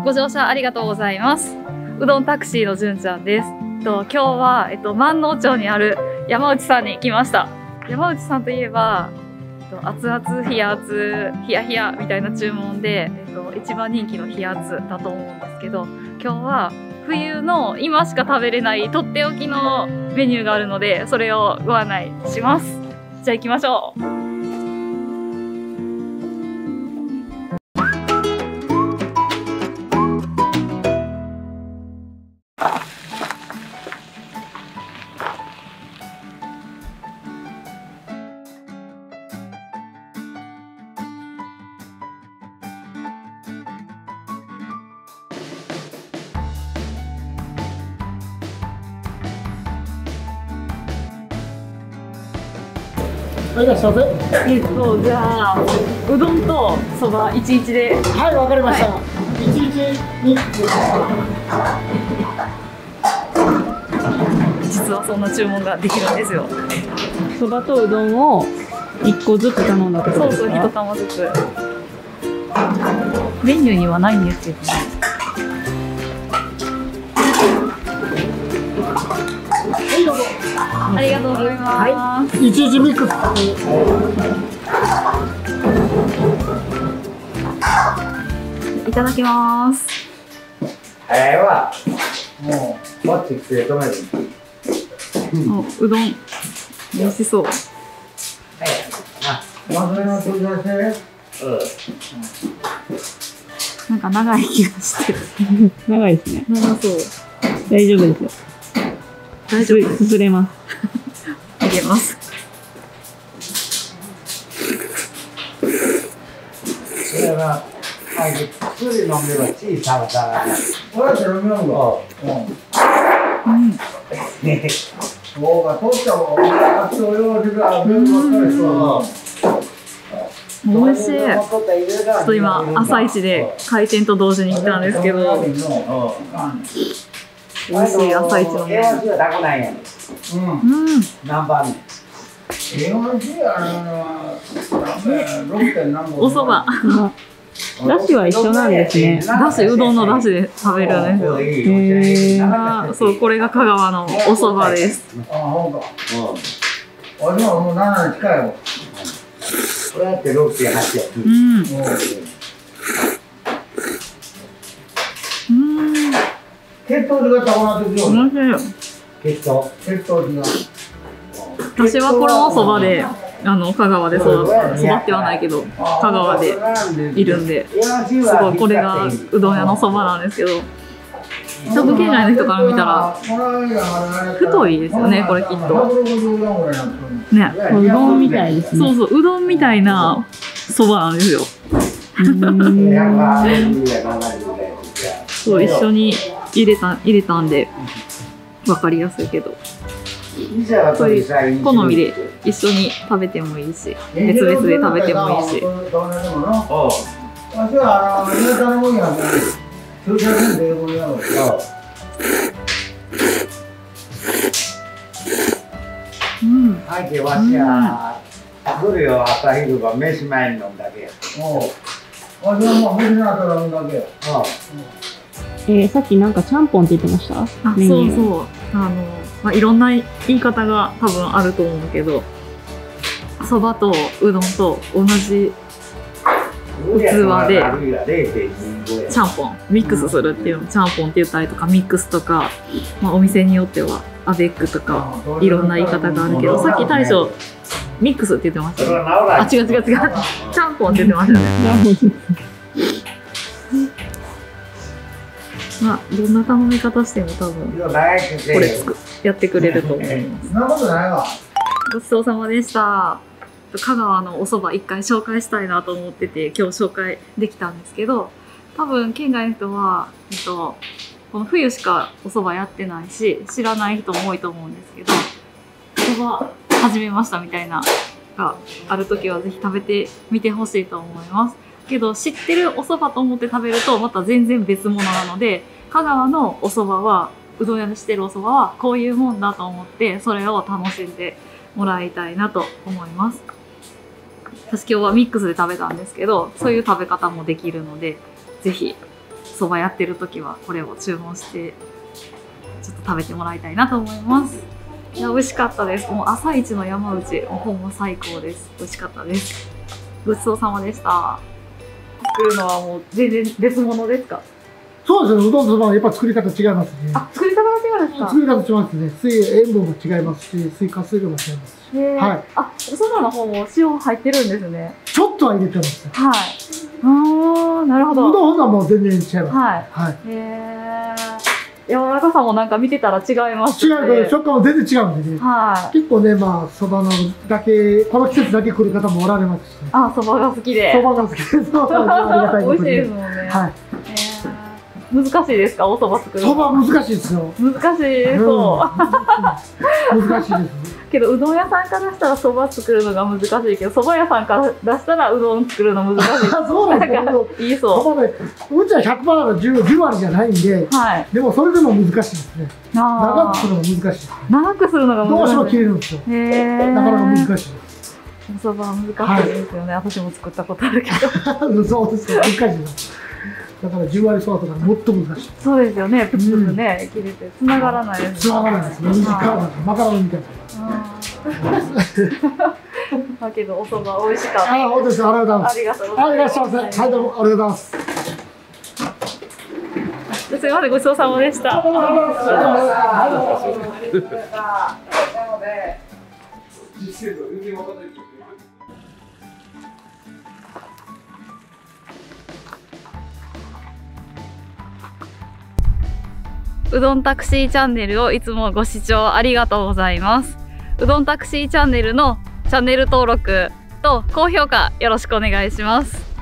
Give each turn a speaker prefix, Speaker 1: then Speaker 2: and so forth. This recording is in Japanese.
Speaker 1: ご乗車ありがとうございます。うどんタクシーのじゅんちゃんです。今日は、万能町にある山内さんに来ました。山内さんといえば、熱々、冷や熱、冷や冷やみたいな注文で、一番人気の冷や熱だと思うんですけど、今日は冬の今しか食べれないとっておきのメニューがあるので、それをご案内します。じゃあ行きましょう。
Speaker 2: はい、いらっしゃいませ。
Speaker 1: じゃあうどんとそば11で。
Speaker 2: はい、わかりました。11に。
Speaker 1: 実はそんな注文ができるんですよ。
Speaker 3: そばとうどんを1個ずつ頼んだってことですか？
Speaker 1: そうそう、1玉ずつ。メニューにはないんですけどね。
Speaker 2: はい、どうぞ。
Speaker 1: ありがとうございます。
Speaker 2: はい、11ミックス。
Speaker 1: いただきます。
Speaker 4: 早いわ。もう、こっち来て止める。
Speaker 1: うどん、美味しそう。
Speaker 4: はい。あ、まずいの取り出して。
Speaker 1: なんか長い気がしてる。
Speaker 3: 長いですね。
Speaker 1: 長そう。
Speaker 3: 大丈夫ですよ。
Speaker 1: 大丈夫。
Speaker 3: すすれます。
Speaker 1: あげます。
Speaker 4: それは、薬飲めば小さなから。これは飲めるの。そうか、取ったもん。足を用意があるばっかりそう。
Speaker 1: 美味しい。ちょっと今朝一で開店と同時に来たんですけど、美味しい朝一のね。
Speaker 4: 何番？
Speaker 3: お蕎麦。だしは一緒なんですね。
Speaker 1: だし、うどんのだしで食べるんですよ。そう、これが香川のお蕎麦です。
Speaker 4: あ、ほんか。あ、でももう7に近いよ。これやって6.8や。血糖値が高くなってくるよ。血糖値が。
Speaker 1: 私はこのお蕎麦で、香川で育った、育ってはないけど、香川でいるんで、すごいこれがうどん屋の蕎麦なんですけど、ちょっと県外の人から見たら、太いですよね、これきっと。ね、
Speaker 3: うどんみたいですね。
Speaker 1: そうそう、うどんみたいな蕎麦なんですよ。そう、一緒に入れたんで、わかりやすいけど。そういう好みで一緒に食べてもいいし、別々で食べてもいいし。
Speaker 3: さっきなんかちゃんぽんって言ってました？
Speaker 1: あ、そうそう。いろんな言い方が多分あると思うけど、そばとうどんと同じ器でちゃんぽんミックスするっていうのをちゃんぽんって言ったりとか、ミックスとか、お店によってはアベックとかいろんな言い方があるけど、さっき大将ミックスって言ってましたね。あ、違う違う違う、ちゃんぽんって言ってましたね。どんな頼み方しても多分これやってくれると思います。ごちそうさまでした。香川のお蕎麦一回紹介したいなと思ってて、今日紹介できたんですけど、多分県外の人は、この冬しかお蕎麦やってないし、知らない人も多いと思うんですけど、蕎麦始めましたみたいながある時はぜひ食べてみてほしいと思います。けど知ってるお蕎麦と思って食べるとまた全然別物なので、香川のお蕎麦は、うどん屋でしてるお蕎麦はこういうもんだと思って、それを楽しんでもらいたいなと思います。私今日はミックスで食べたんですけど、そういう食べ方もできるので、ぜひそばやってる時はこれを注文してちょっと食べてもらいたいなと思います。いや美味しかったです。もう朝一の山内もうほんま最高です。美味しかったです。ごちそうさまでした。作るのはもう全然別物ですか？
Speaker 2: そうですね、うどんとそばはやっぱ作り方違いますね。
Speaker 1: あ、作り方が違うんですか？
Speaker 2: 作り方違いますね。塩分も違いますし、水加水量も違いますし。はい。
Speaker 1: あ、おそばの方も塩入ってるんですね。
Speaker 2: ちょっとは入れてます。
Speaker 1: はい。ああ、なるほど。
Speaker 2: うどんはもう全然違います。
Speaker 1: はい。
Speaker 2: はい。
Speaker 1: 柔らかさもなんか見てたら違いますね。
Speaker 2: 違う、食感も全然違うんでね。
Speaker 1: はい。
Speaker 2: 結構ね、まあ、そばのだけ、この季節だけ来る方もおられますしね。
Speaker 1: あ、そばが好きで。
Speaker 2: そばが好きです。ありがたいことに。
Speaker 1: 美味しいですもんね。
Speaker 2: はい。
Speaker 1: 難しいですか、おそば作るの？
Speaker 2: そば難しいですよ。
Speaker 1: 難しいそう。
Speaker 2: 難しいです。
Speaker 1: けどうどん屋さんからしたらそば作るのが難しいけど、そば屋さんから出したらうどん作るの難しい。
Speaker 2: そうなんですよ。
Speaker 1: いいそう。
Speaker 2: そばね、うちは 100% 10割じゃないんで、
Speaker 1: はい。
Speaker 2: でもそれでも難しいですね。長くするのが難しいですね。
Speaker 1: 長くするのが難しい。
Speaker 2: どうしても切れるんですよ。なかなか難しいです。
Speaker 1: おそばは難しいですよね。私も作ったことあるけど。
Speaker 2: そうですよ。難しいです。だから10割そばとかもっと難しい。
Speaker 1: そうですよね。プツプツね、切れて繋がらないです。
Speaker 2: 繋がらないですね。マカロニみたいな。
Speaker 1: だけどお蕎麦美味しかった。
Speaker 2: あ、本当です。ありがとうございます。
Speaker 1: ありがとうございます。
Speaker 2: いらっしゃいませ。はい、どうもありがとうございます。
Speaker 1: すみません、ごちそうさまでした。うどんタクシーチャンネルをいつもご視聴ありがとうございます。うどんタクシーチャンネルのチャンネル登録と高評価よろしくお願いします。